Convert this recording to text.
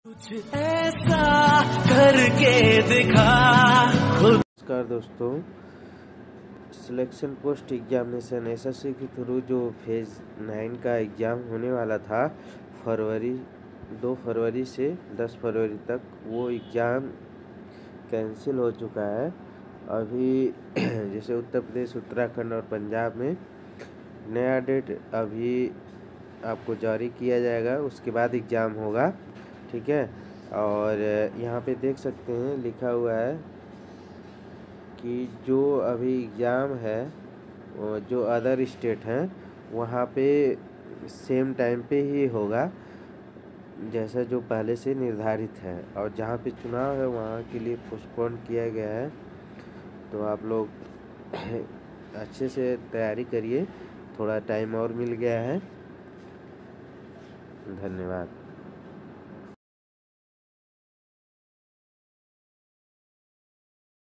कुछ ऐसा करके दिखा खुद। नमस्कार दोस्तों, सिलेक्शन पोस्ट एग्जामिनेशन एसएससी के थ्रू जो फेज़ 9 का एग्ज़ाम होने वाला था फरवरी 2 फरवरी से 10 फरवरी तक, वो एग्ज़ाम कैंसिल हो चुका है। अभी जैसे उत्तर प्रदेश, उत्तराखंड और पंजाब में नया डेट अभी आपको जारी किया जाएगा, उसके बाद एग्ज़ाम होगा, ठीक है। और यहाँ पे देख सकते हैं लिखा हुआ है कि जो अभी एग्ज़ाम है जो अदर स्टेट हैं वहाँ पे सेम टाइम पे ही होगा जैसा जो पहले से निर्धारित है, और जहाँ पे चुनाव है वहाँ के लिए पोस्टपोन किया गया है। तो आप लोग अच्छे से तैयारी करिए, थोड़ा टाइम और मिल गया है। धन्यवाद।